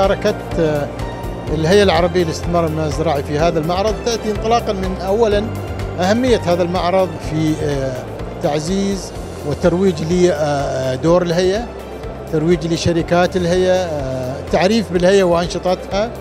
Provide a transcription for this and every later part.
مشاركة الهيئة العربية للاستثمار المالي الزراعي في هذا المعرض تأتي انطلاقا من أولا أهمية هذا المعرض في تعزيز والترويج لدور الهيئة، ترويج لشركات الهيئة، التعريف بالهيئة وأنشطتها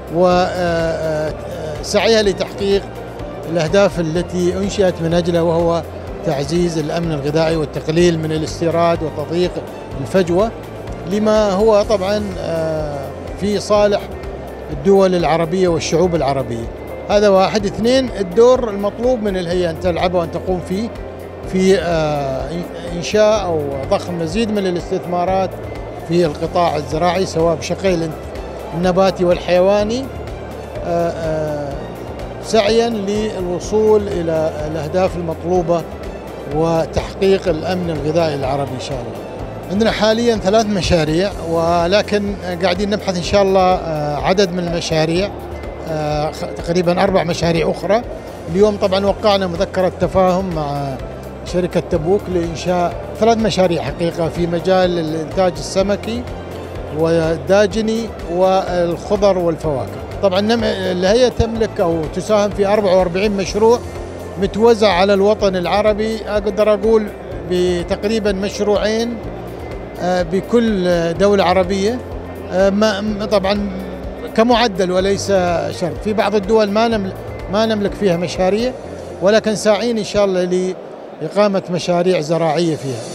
وسعيها لتحقيق الأهداف التي أنشئت من أجلها، وهو تعزيز الأمن الغذائي والتقليل من الاستيراد وتضييق الفجوة لما هو طبعا في صالح الدول العربية والشعوب العربية. هذا واحد. اثنين، الدور المطلوب من الهيئة أن تلعبه وأن تقوم فيه في إنشاء أو ضخ مزيد من الاستثمارات في القطاع الزراعي سواء بشقيه النباتي والحيواني، سعيا للوصول إلى الأهداف المطلوبة وتحقيق الأمن الغذائي العربي إن شاء الله. عندنا حاليا 3 مشاريع، ولكن قاعدين نبحث إن شاء الله عدد من المشاريع، تقريبا 4 مشاريع أخرى. اليوم طبعا وقعنا مذكرة تفاهم مع شركة تبوك لإنشاء 3 مشاريع حقيقة في مجال الإنتاج السمكي والداجني والخضر والفواكه. طبعا الهيئة تملك أو تساهم في 44 مشروع متوزع على الوطن العربي، أقدر أقول بتقريبا مشروعين بكل دولة عربية، طبعا كمعدل وليس شرط. في بعض الدول ما نملك فيها مشاريع، ولكن ساعين إن شاء الله لإقامة مشاريع زراعية فيها.